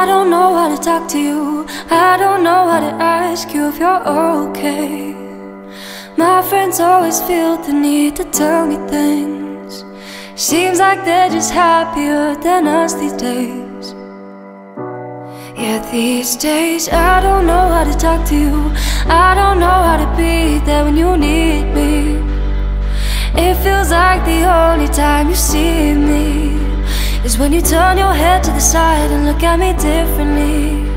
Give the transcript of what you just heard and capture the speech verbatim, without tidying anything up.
don't know how to talk to you, I don't know how to ask you if you're okay. My friends always feel the need to tell me things. Seems like they're just happier than us these days. Yeah, these days I don't know how to talk to you, I don't know how to be there when you need me. It feels like the only time you see me is when you turn your head to the side and look at me differently.